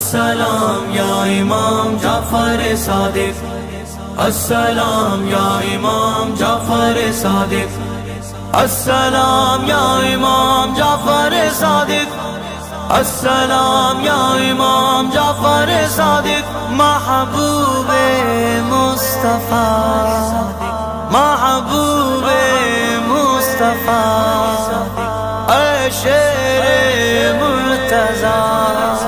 السلام یا امام جعفر صادق، السلام یا امام جعفر صادق، السلام یا امام جعفر صادق، السلام یا امام جعفر صادق، محبوب مصطفیٰ، محبوب مصطفیٰ، اے شیر مرتضیٰ،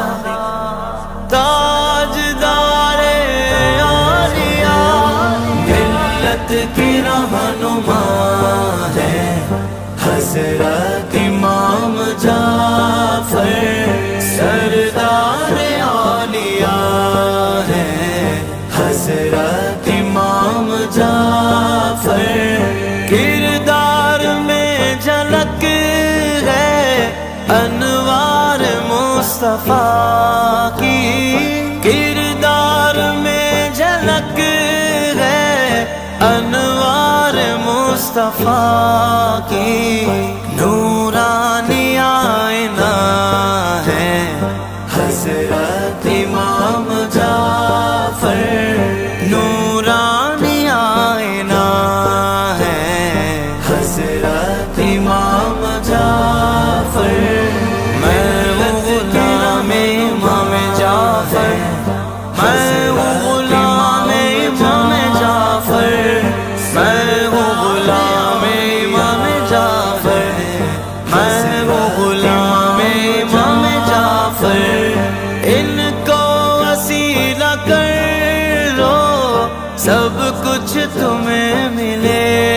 تاجدار عالیہ، ملت کی رہنما ہے حضرت امام جعفر، سردار عالیہ ہے حضرت امام جعفر، کردار میں جھلک ہے انوار مصطفیٰ کی، کردار میں جھلک ہے انوار مصطفیٰ کی، نورانی آئینہ ہے حضرت امام جعفر، نورانی آئینہ ہے حضرت امام جعفر، میں ہوں غلام امام جعفر، میں ہوں غلام امام جعفر، میں ہوں غلام امام جعفر، میں ہوں غلام امام جعفر، ان کو وسیلہ کر لو سب کچھ تمہیں ملے